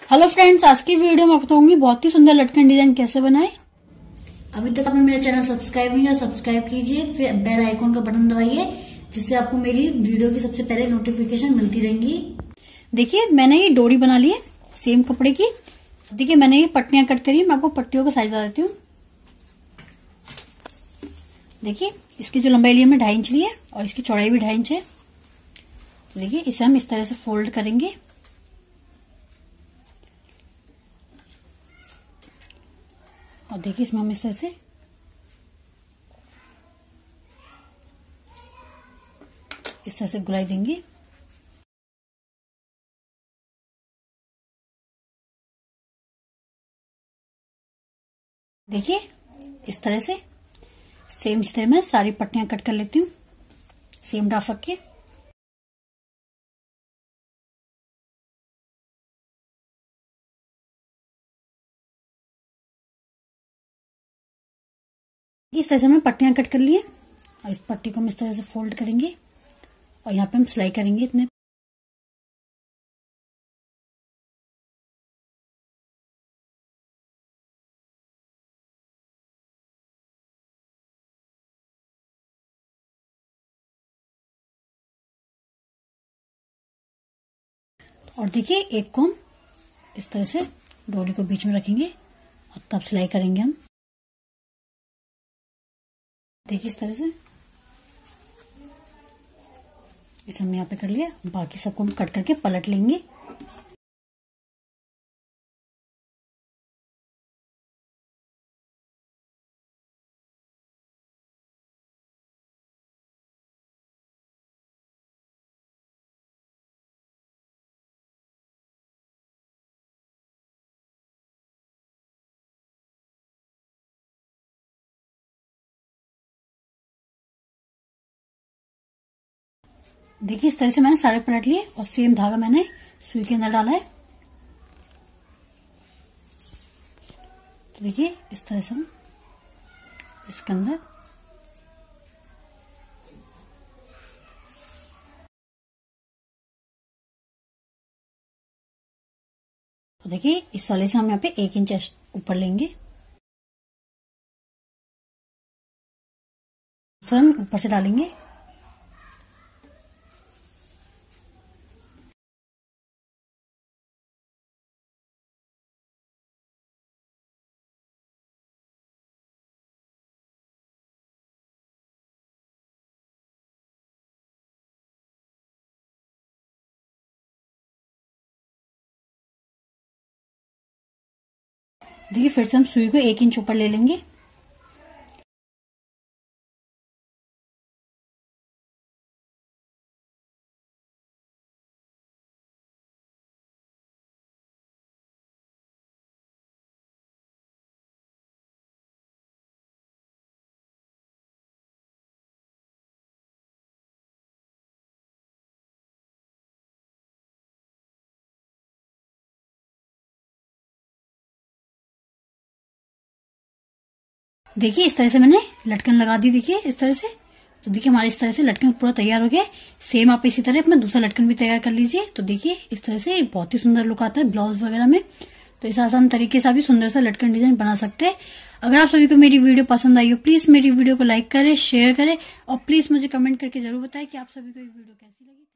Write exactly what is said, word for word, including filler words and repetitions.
Hello friends, आज की video में बताऊंगी बहुत ही सुंदर लटकन डिजाइन कैसे बनाए। अभी तक आपने मेरा चैनल सब्सक्राइब नहीं किया, सब्सक्राइब कीजिए, फिर बेल आइकॉन का बटन दबाइए जिससे आपको मेरी वीडियो की सबसे पहले नोटिफिकेशन मिलती रहेंगी। देखिए मैंने ये डोरी बना ली है सेम कपड़े की। देखिए मैंने ये पट्टियां कट करी है, मैं आपको पट्टियों का साइज बता देती हूँ। देखिए इसकी जो लंबाई ली है हमने ढाई इंच ली है और इसकी चौड़ाई भी ढाई इंच है। देखिए इसे हम इस तरह से फोल्ड करेंगे और देखिए इसमें हम इस तरह से इस तरह से गुलाई देंगे। देखिए इस तरह से सेम इस तरह मैं सारी पट्टियां कट कर लेती हूँ सेम ड्राफ रख के। इस तरह से हमने पट्टियां कट कर ली है और इस पट्टी को हम इस तरह से फोल्ड करेंगे और यहाँ पे हम सिलाई करेंगे इतने। और देखिए एक को हम इस तरह से डोरी को बीच में रखेंगे और तब सिलाई करेंगे हम। देखिए इस तरह से इसे हम यहाँ पे कर लिया, बाकी सबको हम कट करके पलट लेंगे। देखिए इस तरह से मैंने सारे पलट लिए और सेम धागा मैंने सुई के अंदर डाला है। तो देखिए इस तरह से हम इसके अंदर तो देखिए इस वाले से हम यहाँ पे एक इंच ऊपर लेंगे, फिर हम ऊपर से डालेंगे। देखिए फिर से हम सुई को एक इंच ऊपर ले लेंगे। देखिए इस तरह से मैंने लटकन लगा दी। देखिए इस तरह से, तो देखिए हमारे इस तरह से लटकन पूरा तैयार हो गया। सेम आप इसी तरह अपना दूसरा लटकन भी तैयार कर लीजिए। तो देखिए इस तरह से बहुत ही सुंदर लुक आता है ब्लाउज वगैरह में। तो इस आसान तरीके से आप भी सुंदर सा लटकन डिजाइन बना सकते हैं। अगर आप सभी को मेरी वीडियो पसंद आई हो प्लीज मेरी वीडियो को लाइक करें, शेयर करें और प्लीज मुझे कमेंट करके जरूर बताएं कि आप सभी को ये वीडियो कैसी लगी।